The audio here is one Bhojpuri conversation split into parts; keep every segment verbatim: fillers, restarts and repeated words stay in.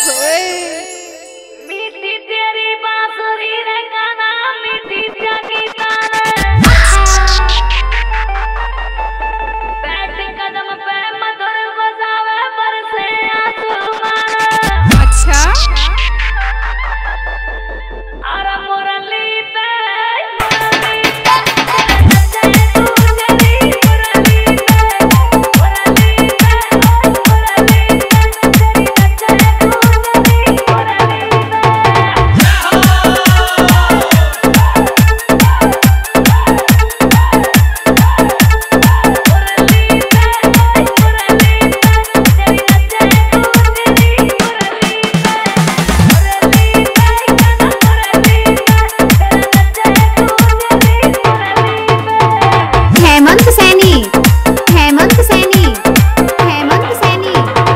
मीठी तेरी बांसुरी रे गाना मीठी जागी ताने बैठ कदम पे मधुर बजावे बरसे आसमान। अच्छा अरे मुरली पे मुरली पे नचे गुजरी मुरली पे मुरली पे मुरली पे तेरी नचे गुजरी मुरली पे। हेमंत सैनी हेमंत सैनी हेमंत सैनी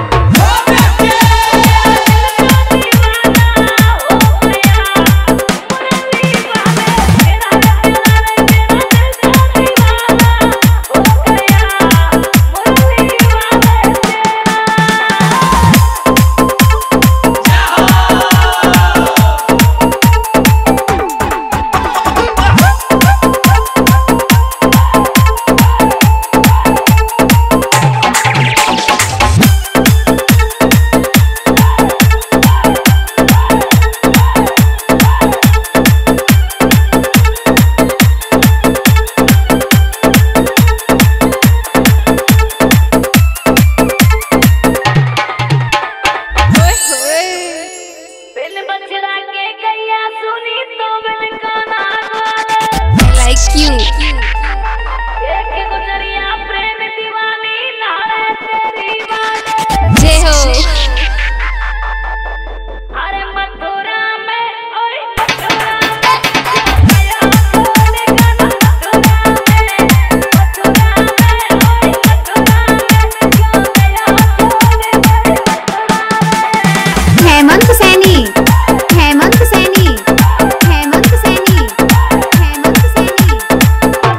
Like you जय हो अरे मथुरा में ओए मथुरा में गया सोने का मथुरा में मथुरा में ओए मथुरा में क्यों गया सोने का मथुरा में। हेमंत सैनी हेमंत सैनी हेमंत सैनी हेमंत सैनी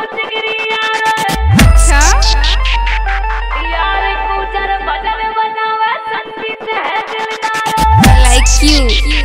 जिगरी यार अच्छा यार गुजर भजन बनावे संगीत है दिलदार लाइक यू